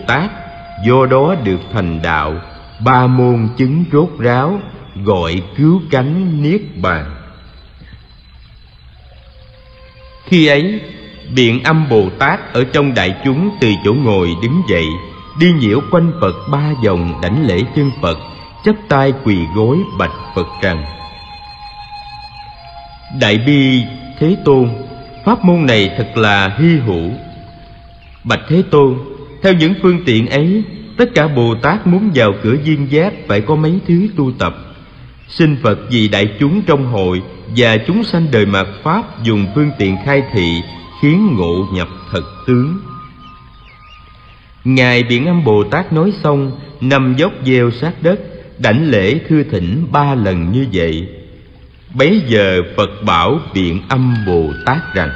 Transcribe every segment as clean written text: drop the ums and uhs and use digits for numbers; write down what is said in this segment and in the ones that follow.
Tát, do đó được thành đạo, ba môn chứng rốt ráo, gọi cứu cánh niết bàn. Khi ấy, Biện Âm Bồ Tát ở trong đại chúng từ chỗ ngồi đứng dậy, đi nhiễu quanh Phật 3 vòng, đảnh lễ chân Phật, chắp tay quỳ gối bạch Phật rằng: Đại bi Thế Tôn, pháp môn này thật là hy hữu. Bạch Thế Tôn, theo những phương tiện ấy, tất cả Bồ Tát muốn vào cửa viên giác phải có mấy thứ tu tập. Xin Phật vì đại chúng trong hội và chúng sanh đời mạt pháp dùng phương tiện khai thị, khiến ngộ nhập thật tướng. Ngài Biện Âm Bồ Tát nói xong, nằm dốc gieo sát đất, đảnh lễ thưa thỉnh 3 lần như vậy. Bấy giờ Phật bảo Biện Âm Bồ Tát rằng: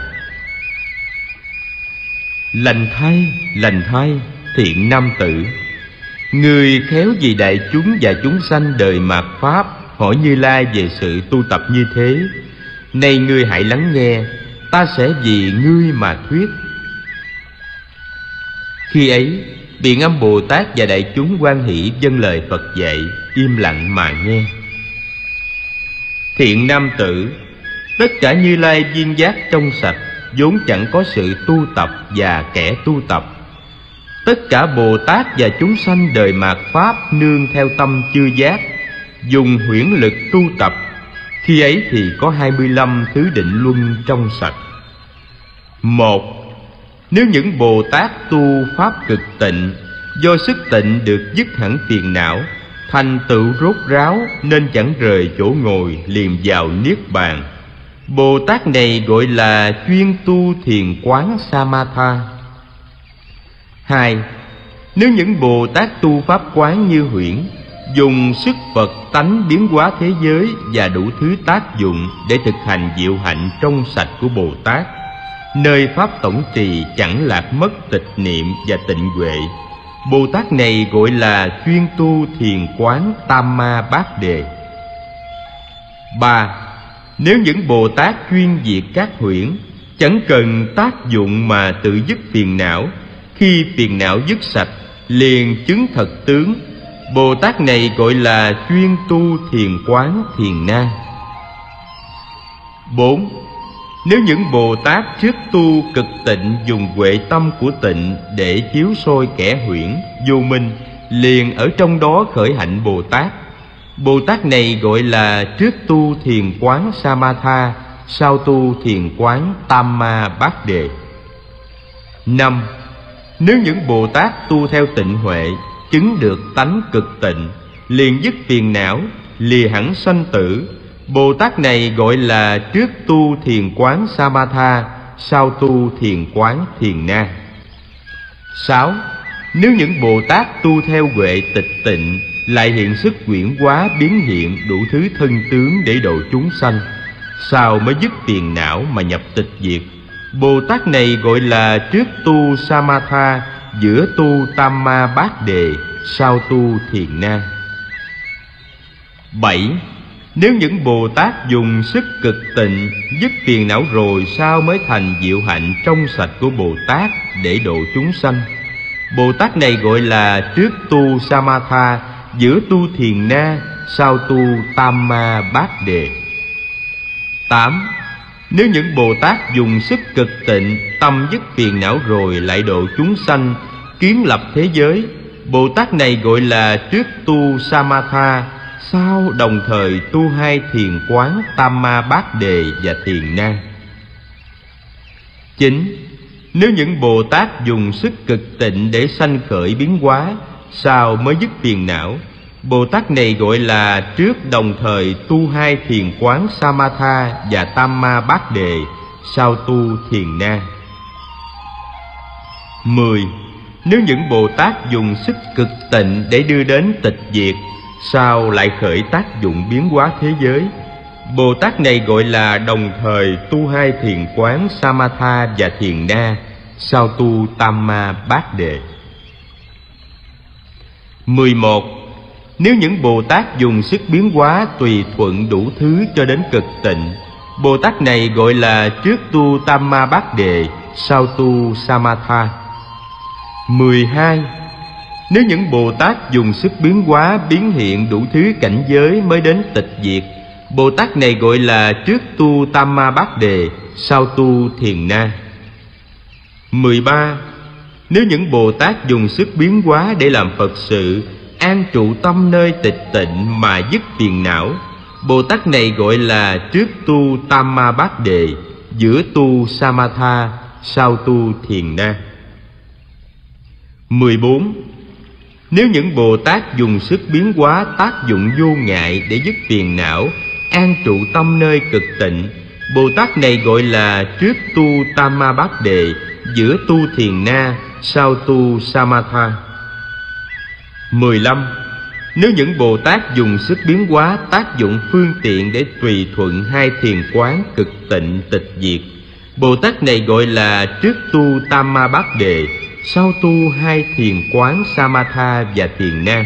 Lành thay, thiện nam tử, người khéo vì đại chúng và chúng sanh đời mạt pháp hỏi Như Lai về sự tu tập như thế. Nay ngươi hãy lắng nghe, ta sẽ vì ngươi mà thuyết. Khi ấy, Biện Âm Bồ Tát và đại chúng hoan hỷ vâng lời Phật dạy, im lặng mà nghe. Thiện nam tử, tất cả Như Lai viên giác trong sạch, vốn chẳng có sự tu tập và kẻ tu tập. Tất cả Bồ Tát và chúng sanh đời mạt pháp nương theo tâm chư giác, dùng huyễn lực tu tập. Khi ấy thì có 25 thứ định luân trong sạch. 1. Nếu những Bồ Tát tu pháp cực tịnh, do sức tịnh được dứt hẳn phiền não, thành tựu rốt ráo, nên chẳng rời chỗ ngồi, liền vào niết bàn. Bồ Tát này gọi là chuyên tu thiền quán Samatha. 2. Nếu những Bồ Tát tu pháp quán như huyễn, dùng sức Phật tánh biến hóa thế giới và đủ thứ tác dụng để thực hành diệu hạnh trong sạch của Bồ Tát, nơi pháp tổng trì chẳng lạc mất tịch niệm và tịnh huệ, Bồ Tát này gọi là chuyên tu thiền quán Tam Ma Bát Đề. 3. Nếu những Bồ Tát chuyên diệt các huyễn, chẳng cần tác dụng mà tự dứt phiền não, khi phiền não dứt sạch liền chứng thật tướng, Bồ Tát này gọi là chuyên tu thiền quán Thiền Na. 4. Nếu những Bồ Tát trước tu cực tịnh dùng huệ tâm của tịnh để chiếu soi kẻ huyễn, vô minh, liền ở trong đó khởi hạnh Bồ Tát, Bồ Tát này gọi là trước tu thiền quán Samatha, sau tu thiền quán Tam Ma Bát Đề. 5. Nếu những Bồ Tát tu theo tịnh huệ, chứng được tánh cực tịnh, liền dứt phiền não, lìa hẳn sanh tử, Bồ Tát này gọi là trước tu thiền quán Samatha, sau tu thiền quán Thiền Na. 6. Nếu những Bồ Tát tu theo huệ tịch tịnh, lại hiện sức huyễn hóa biến hiện đủ thứ thân tướng để độ chúng sanh, sau mới dứt phiền não mà nhập tịch diệt, Bồ Tát này gọi là trước tu Samatha, giữa tu Tam Ma Bát Đề, sau tu Thiền Na. 7. Nếu những Bồ Tát dùng sức cực tịnh dứt phiền não rồi, sau mới thành diệu hạnh trong sạch của Bồ Tát để độ chúng sanh, Bồ Tát này gọi là trước tu Samatha, giữa tu Thiền Na, sau tu Tam Ma Bát Đề. 8. Nếu những Bồ Tát dùng sức cực tịnh, tâm dứt phiền não rồi lại độ chúng sanh, kiến lập thế giới, Bồ Tát này gọi là trước tu Samatha, sau đồng thời tu 2 thiền quán Tam Ma Bát Đề và Thiền Na. 9. Nếu những Bồ Tát dùng sức cực tịnh để sanh khởi biến hóa, sau mới dứt phiền não, Bồ Tát này gọi là trước đồng thời tu 2 thiền quán Samatha và Tam Ma Bát Đề, sau tu Thiền Na. 10. Nếu những Bồ Tát dùng sức cực tịnh để đưa đến tịch diệt, sau lại khởi tác dụng biến hóa thế giới, Bồ Tát này gọi là đồng thời tu 2 thiền quán Samatha và Thiền Na, sau tu Tam Ma Bát Đề. 11. Nếu những Bồ Tát dùng sức biến hóa tùy thuận đủ thứ cho đến cực tịnh, Bồ Tát này gọi là trước tu Tam Ma Bát Đề, sau tu Samatha. 12. Nếu những Bồ Tát dùng sức biến hóa biến hiện đủ thứ cảnh giới mới đến tịch diệt, Bồ Tát này gọi là trước tu Tam Ma Bát Đề, sau tu Thiền Na. 13. Nếu những Bồ Tát dùng sức biến hóa để làm Phật sự, an trụ tâm nơi tịch tịnh mà dứt phiền não, Bồ Tát này gọi là trước tu Tam Ma Bát Đề, giữa tu Samatha, sau tu Thiền Na. 14. Nếu những Bồ Tát dùng sức biến hóa tác dụng vô ngại để dứt phiền não, an trụ tâm nơi cực tịnh, Bồ Tát này gọi là trước tu Tam Ma Bát Đề, giữa tu Thiền Na, sau tu Samatha. 15. Nếu những Bồ Tát dùng sức biến hóa tác dụng phương tiện để tùy thuận hai thiền quán cực tịnh tịch diệt, Bồ Tát này gọi là trước tu Tam Ma Bát Đề, sau tu hai thiền quán Samatha và Thiền Na.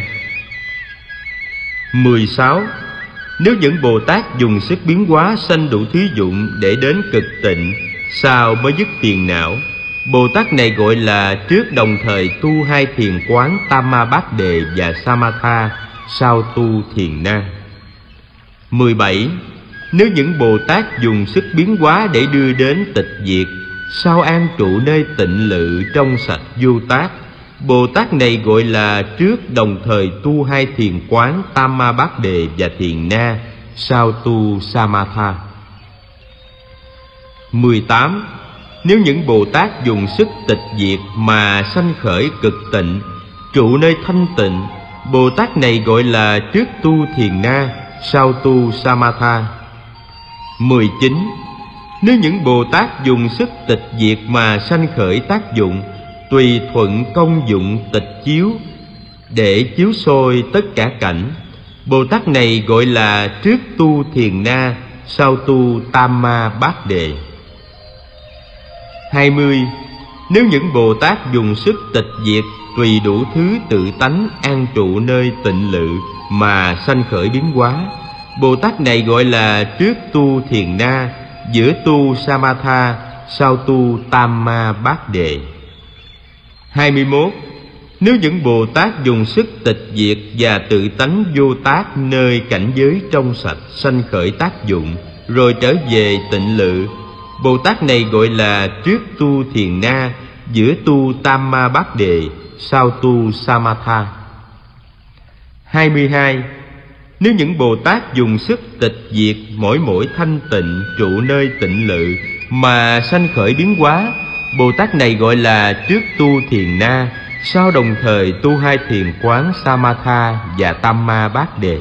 16. Nếu những Bồ Tát dùng sức biến hóa sanh đủ thí dụng để đến cực tịnh, sau mới dứt phiền não, Bồ Tát này gọi là trước đồng thời tu hai thiền quán Tam Ma Bát Đề và Samatha, sau tu Thiền Na. 17. Nếu những Bồ Tát dùng sức biến hóa để đưa đến tịch diệt, sau an trụ nơi tịnh lự trong sạch vô tác, Bồ Tát này gọi là trước đồng thời tu hai thiền quán Tam Ma Bát Đề và Thiền Na, sau tu Samatha. 18. Nếu những Bồ Tát dùng sức tịch diệt mà sanh khởi cực tịnh, trụ nơi thanh tịnh, Bồ Tát này gọi là trước tu Thiền Na, sau tu Samatha. 19. Nếu những Bồ Tát dùng sức tịch diệt mà sanh khởi tác dụng, tùy thuận công dụng tịch chiếu để chiếu soi tất cả cảnh, Bồ Tát này gọi là trước tu Thiền Na, sau tu Tam Ma Bát Đề. 20. Nếu những Bồ Tát dùng sức tịch diệt tùy đủ thứ tự tánh an trụ nơi tịnh lự mà sanh khởi biến hóa, Bồ Tát này gọi là trước tu Thiền Na, giữa tu Samatha, sau tu Tam Ma Bát Đề. 21. Nếu những Bồ Tát dùng sức tịch diệt và tự tánh vô tác nơi cảnh giới trong sạch sanh khởi tác dụng, rồi trở về tịnh lự, Bồ Tát này gọi là trước tu Thiền Na, giữa tu Tam Ma Bát Đề, sau tu Samatha. 22. Nếu những Bồ Tát dùng sức tịch diệt mỗi thanh tịnh trụ nơi tịnh lự mà sanh khởi biến hóa, Bồ Tát này gọi là trước tu Thiền Na, sau đồng thời tu hai thiền quán Samatha và Tam Ma Bát Đề.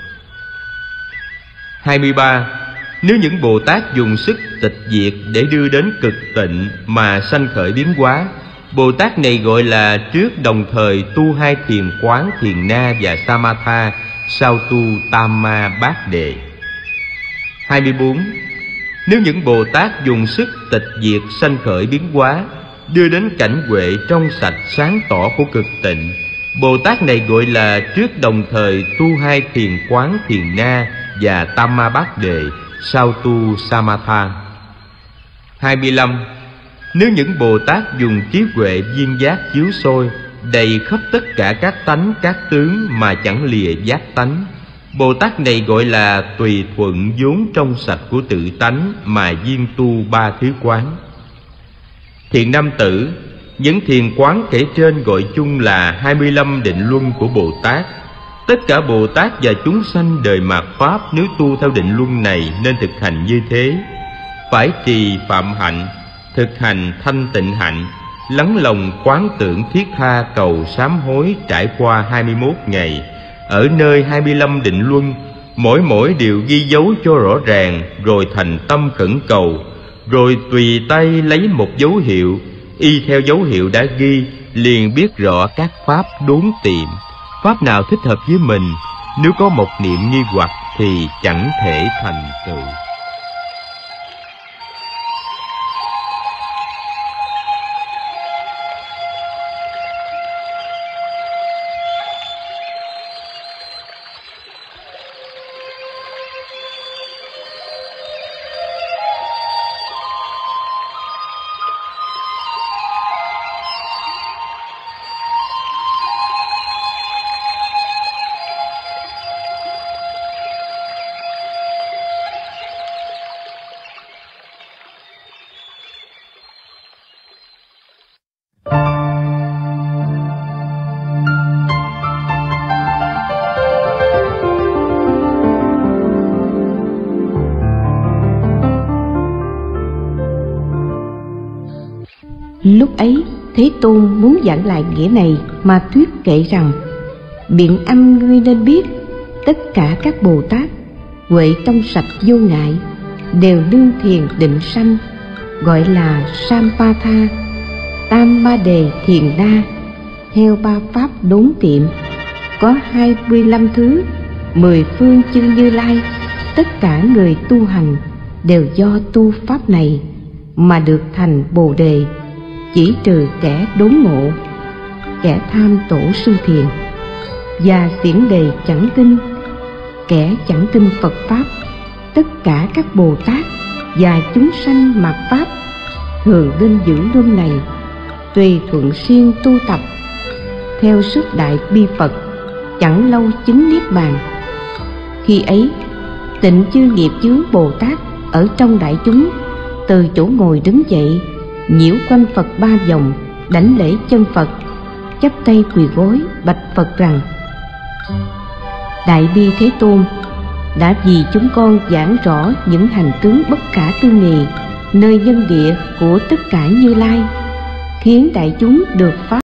23. Nếu những Bồ Tát dùng sức tịch diệt để đưa đến cực tịnh mà sanh khởi biến hóa, Bồ Tát này gọi là trước đồng thời tu hai thiền quán Thiền Na và Samatha, sau tu Tam Ma Bát Đề. 24. Nếu những Bồ Tát dùng sức tịch diệt sanh khởi biến hóa, đưa đến cảnh huệ trong sạch sáng tỏ của cực tịnh, Bồ Tát này gọi là trước đồng thời tu hai thiền quán Thiền Na và Tam Ma Bát Đề, sau tu Samatha. 25. Nếu những Bồ Tát dùng trí huệ viên giác chiếu soi đầy khắp tất cả các tánh các tướng mà chẳng lìa giác tánh, Bồ Tát này gọi là tùy thuận vốn trong sạch của tự tánh mà viên tu ba thứ quán. Thiện nam tử, những thiền quán kể trên gọi chung là 25 định luân của Bồ Tát. Tất cả Bồ Tát và chúng sanh đời mạt Pháp nếu tu theo định luân này nên thực hành như thế. Phải trì phạm hạnh, thực hành thanh tịnh hạnh, lắng lòng quán tưởng thiết tha cầu sám hối trải qua 21 ngày. Ở nơi 25 định luân, mỗi điều ghi dấu cho rõ ràng, rồi thành tâm khẩn cầu, rồi tùy tay lấy một dấu hiệu, y theo dấu hiệu đã ghi, liền biết rõ các pháp đốn tìm. Pháp nào thích hợp với mình, nếu có một niệm nghi hoặc thì chẳng thể thành tựu. ấy, Thế Tôn muốn giảng lại nghĩa này mà thuyết kể rằng: biện âm ngươi nên biết, tất cả các Bồ Tát huệ trong sạch vô ngại đều nương thiền định sanh, gọi là Sampatha, Tam Ma Đề Thiền Na, theo ba pháp đốn tiệm. Có 25 thứ, 10 phương chư Như Lai, tất cả người tu hành đều do tu pháp này mà được thành Bồ Đề, chỉ trừ kẻ đốn ngộ, kẻ tham tổ sư thiền và xiển đề chẳng tin, kẻ chẳng tin Phật pháp. Tất cả các Bồ Tát và chúng sanh mạt pháp thường nên giữ luân này, tùy thuận siêng tu tập, theo sức đại bi Phật, chẳng lâu chứng niết bàn. Khi ấy, tịnh chư nghiệp chướng Bồ Tát ở trong đại chúng, từ chỗ ngồi đứng dậy, nhiễu quanh Phật 3 vòng, đảnh lễ chân Phật, chắp tay quỳ gối bạch Phật rằng: Đại bi Thế Tôn đã vì chúng con giảng rõ những hành tướng bất khả tư nghị nơi nhân địa của tất cả Như Lai, khiến đại chúng được pháp